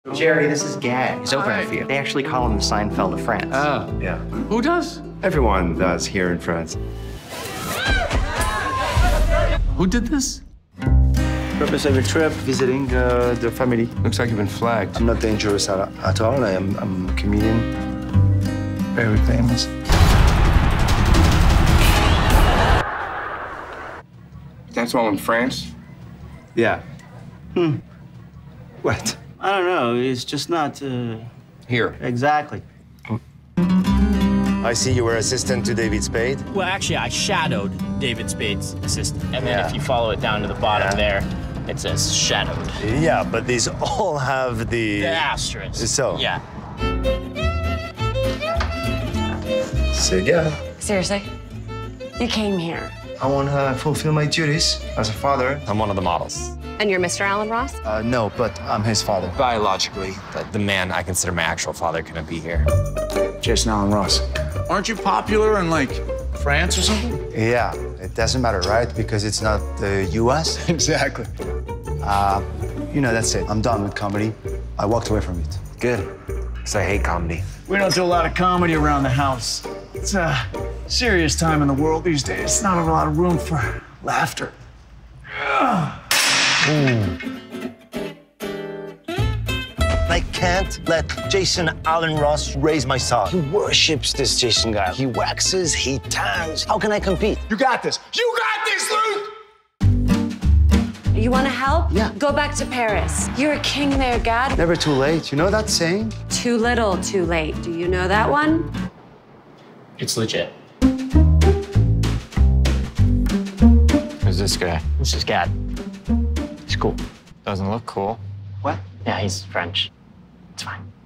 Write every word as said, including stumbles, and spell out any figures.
Jerry, this is Gad. He's over Hi. for you. They actually call him the Seinfeld of France. Oh. Yeah. Who does? Everyone does here in France. Who did this? Purpose of your trip, visiting uh, the family. Looks like you've been flagged. I'm not dangerous at, at all. I am I'm a comedian. Very famous. That's all in France? Yeah. Hmm. What? I don't know. It's just not uh, Here. exactly. I see you were assistant to David Spade. Well, actually, I shadowed David Spade's assistant. And then Yeah. if you follow it down to the bottom Yeah. there, it says shadowed. Yeah, but these all have the... The asterisk. So? Yeah. C'est Gad. Seriously? You came here. I want to fulfill my duties as a father. I'm one of the models. And you're Mister Alan Ross? Uh, no, but I'm his father. Biologically, the, the man I consider my actual father couldn't be here. Jason Alan Ross. Aren't you popular in, like, France or something? Yeah, it doesn't matter, right? Because it's not the U S Exactly. Uh, you know, that's it. I'm done with comedy. I walked away from it. Good, because I hate comedy. We don't do a lot of comedy around the house. It's a serious time in the world these days. Not a lot of room for laughter. I can't let Jason Alan Ross raise my son. He worships this Jason guy. He waxes, he tans. How can I compete? You got this. You got this, Luke! You want to help? Yeah. Go back to Paris. You're a king there, Gad. Never too late. You know that saying? Too little, too late. Do you know that one? It's legit. Who's this guy? This is Gad. He's cool. Doesn't look cool. Yeah, he's French. It's fine.